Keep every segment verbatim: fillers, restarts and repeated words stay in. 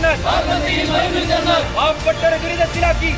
പാവപ്പെട്ടവരെ ദുരിതത്തിലാക്കി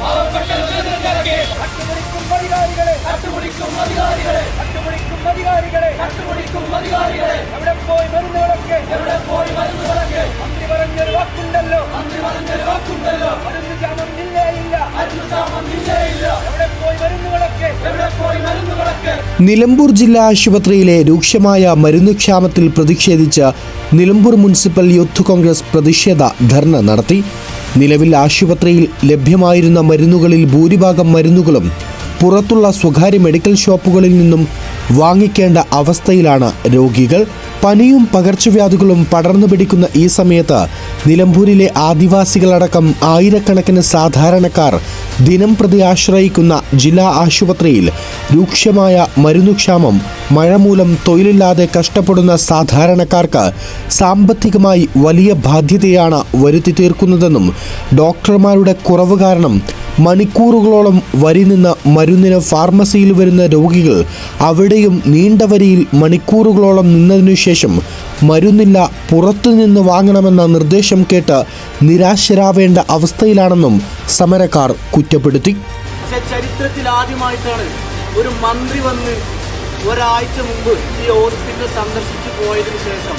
അട്ടുമുടിക്കും അധികാരികളെ അട്ടുമുടിക്കും അധികാരികളെ അട്ടുമുടിക്കും അധികാരികളെ അട്ടുമുടിക്കും അധികാരികളെ എവിടെ പോയി മരുന്നുകളൊക്കെ എവിടെ പോയി മരുന്നുകളൊക്കെ മന്ത്രി പറഞ്ഞൊരു വാക്കുണ്ടല്ലോ മന്ത്രി പറഞ്ഞൊരു വാക്കുണ്ടല്ലോ മരുന്ന് ക്ഷാമം ഇല്ലേ ഇല്ല മരുന്ന് ക്ഷാമം ഇല്ലേ ഇല്ല എവിടെ പോയി മരുന്നുകളൊക്കെ എവിടെ പോയി മരുന്നുകളൊക്കെ. നിലമ്പൂർ ജില്ലാ ആശുപത്രിയിലെ രൂക്ഷമായ മരുന്നുക്ഷാമത്തിൽ പ്രതിഷേധിച്ച് നിലമ്പൂർ മുനിസിപ്പൽ യൂത്ത് കോൺഗ്രസ് പ്രതിഷേധ ധർണ നടത്തി. നിലവിൽ ആശുപത്രിയിൽ ലഭ്യമായിരുന്ന മരുന്നുകളിൽ ഭൂരിഭാഗം മരുന്നുകളും പുറത്തുള്ള സ്വകാര്യ മെഡിക്കൽ ഷോപ്പുകളിൽ നിന്നും വാങ്ങിക്കേണ്ട അവസ്ഥയിലാണ് രോഗികൾ. പനിയും പകർച്ചവ്യാധികളും പടർന്നു പിടിക്കുന്ന ഈ സമയത്ത് നിലമ്പൂരിലെ ആദിവാസികളടക്കം ആയിരക്കണക്കിന് സാധാരണക്കാർ ദിനം പ്രതി ആശ്രയിക്കുന്ന ജില്ലാ ആശുപത്രിയിൽ രൂക്ഷമായ മരുന്നുക്ഷാമം, മഴ മൂലം തൊഴിലില്ലാതെ കഷ്ടപ്പെടുന്ന സാധാരണക്കാർക്ക് സാമ്പത്തികമായി വലിയ ബാധ്യതയാണ് വരുത്തി തീർക്കുന്നതെന്നും ഡോക്ടർമാരുടെ കുറവ് കാരണം മണിക്കൂറുകളോളം വരി നിന്ന് മരുന്നിന് ഫാർമസിയിൽ വരുന്ന രോഗികൾ അവിടെയും നീണ്ട വരിയിൽ മണിക്കൂറുകളോളം നിന്നതിനു ശേഷം മരുന്നില്ല, പുറത്തുനിന്ന് വാങ്ങണമെന്ന നിർദ്ദേശം കേട്ട് നിരാശരാവേണ്ട അവസ്ഥയിലാണെന്നും സമരക്കാർ കുറ്റപ്പെടുത്തി. ചരിത്രത്തിൽ ആദ്യമായിട്ടാണ് ഒരു മന്ത്രി വന്ന് ഒരാഴ്ച മുമ്പ് ഈ ഹോസ്പിറ്റൽ സന്ദർശിച്ചു പോയതിനു ശേഷം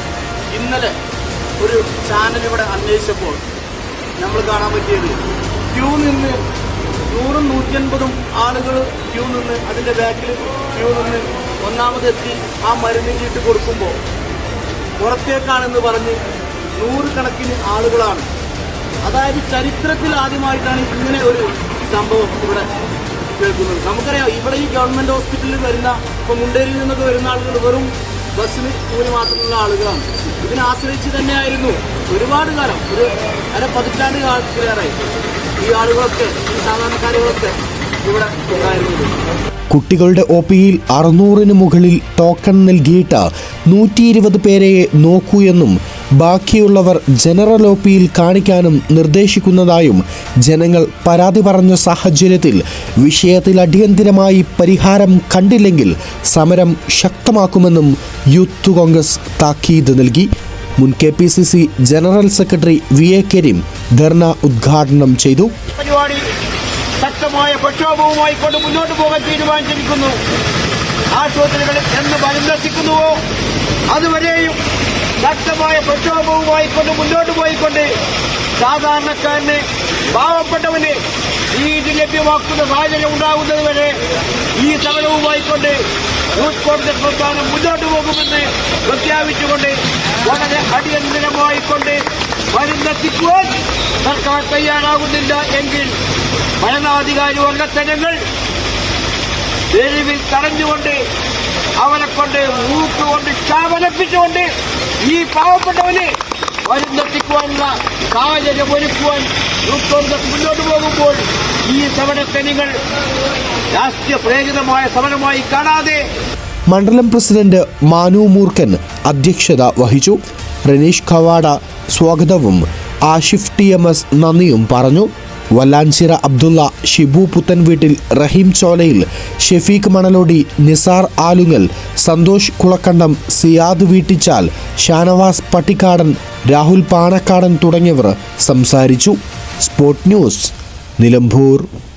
ഇന്നലെ ഒരു ചാനൽ ഇവിടെ അന്വേഷിച്ചപ്പോൾ നമ്മൾ കാണാൻ പറ്റിയത് ക്യൂ നിന്ന് നൂറും നൂറ്റൻപതും ആളുകൾ ക്യൂ നിന്ന് അതിൻ്റെ ബാക്കിൽ ക്യൂ നിന്ന് ഒന്നാമതെത്തി ആ മരുന്ന് ചീട്ട് കൊടുക്കുമ്പോൾ പുറത്തേക്കാണെന്ന് പറഞ്ഞ് നൂറുകണക്കിന് ആളുകളാണ്. അതായത് ചരിത്രത്തിൽ ആദ്യമായിട്ടാണ് ഇങ്ങനെ ഒരു സംഭവം ഇവിടെ കേൾക്കുന്നത്. നമുക്കറിയാം, ഇവിടെ ഈ ഗവൺമെൻറ് ഹോസ്പിറ്റലിൽ വരുന്ന ഇപ്പോൾ മുണ്ടേരിയിൽ നിന്നൊക്കെ വരുന്ന ആളുകൾ വെറും ബസ്സിന് കൂലി മാത്രമുള്ള ആളുകളാണ്. ഇതിനെ ആശ്രയിച്ച് തന്നെയായിരുന്നു ഒരുപാട് കാലം, ഒരു അര പതിറ്റാണ്ട് കാലത്തിലേറെ ഈ ആളുകളൊക്കെ, ഈ സാധാരണക്കാരുകളൊക്കെ ഇവിടെ ഉണ്ടായിരുന്നത്. കുട്ടികളുടെ ഒ പിയിൽ അറുന്നൂറിന് മുകളിൽ ടോക്കൺ നൽകിയിട്ട് നൂറ്റി ഇരുപത് പേരെ നോക്കൂ എന്നും ബാക്കിയുള്ളവർ ജനറൽ ഒ പിയിൽ കാണിക്കാനും നിർദ്ദേശിക്കുന്നതായും ജനങ്ങൾ പരാതി പറഞ്ഞ സാഹചര്യത്തിൽ വിഷയത്തിൽ അടിയന്തിരമായി പരിഹാരം കണ്ടില്ലെങ്കിൽ സമരം ശക്തമാക്കുമെന്നും യൂത്ത് കോൺഗ്രസ് താക്കീത് നൽകി. മുൻ K P C C general secretary V A Kareem ധർണ ഉദ്ഘാടനം ചെയ്തു. പരിപാടി ശക്തമായ പ്രക്ഷോഭവുമായി കൊണ്ട് മുന്നോട്ട് പോകാൻ തീരുമാനിച്ചിരിക്കുന്നു. ആശുപത്രികളിൽ എന്ന് മരുന്നെത്തിക്കുന്നുവോ അതുവരെയും ശക്തമായ പ്രക്ഷോഭവുമായി കൊണ്ട് മുന്നോട്ട് പോയിക്കൊണ്ട് സാധാരണക്കാരന്, പാവപ്പെട്ടവന് നീതി ലഭ്യമാക്കുന്ന സാഹചര്യം ഉണ്ടാകുന്നതുവരെ ഈ സമരവുമായിക്കൊണ്ട് യൂത്ത് കോൺഗ്രസ് പ്രസ്ഥാനം മുന്നോട്ട് പോകുമെന്ന് പ്രഖ്യാപിച്ചുകൊണ്ട് വളരെ അടിയന്തരമായിക്കൊണ്ട് മരുന്നെത്തിക്കുവാൻ സർക്കാർ തയ്യാറാകുന്നില്ല എങ്കിൽ ഭരണാധികാരി വർഗത്തനങ്ങൾ തെരുവിൽ തടഞ്ഞുകൊണ്ട് അവനെ കൊണ്ട് മൂക്കുകൊണ്ട് ശാപനപ്പിച്ചുകൊണ്ട് ഈ പാവപ്പെട്ടവന് മരുന്നെത്തിക്കുവാനുള്ള സാഹചര്യം ഒരുക്കുവാൻ യൂത്ത് കോൺഗ്രസ് മുന്നോട്ട് പോകുമ്പോൾ ഈ സമരത്തനികൾ രാഷ്ട്രീയ പ്രേരിതമായ സമരമായി കാണാതെ. മണ്ഡലം പ്രസിഡന്റ് മാനു മൂർക്കൻ അധ്യക്ഷത വഹിച്ചു. റനീഷ് ഖവാഡ സ്വാഗതവും ആഷിഫ് ടി എം എസ് നന്ദിയും പറഞ്ഞു. വല്ലാഞ്ചിറ അബ്ദുള്ള, ഷിബു പുത്തൻവീട്ടിൽ, റഹീം ചോലയിൽ, ഷെഫീഖ് മണലോടി, നിസാർ ആലുങ്ങൽ, സന്തോഷ് കുളക്കണ്ടം, സിയാദ് വീട്ടിച്ചാൽ, ഷാനവാസ് പട്ടിക്കാടൻ, രാഹുൽ പാണക്കാടൻ തുടങ്ങിയവർ സംസാരിച്ചു. Sport news, Nilambur.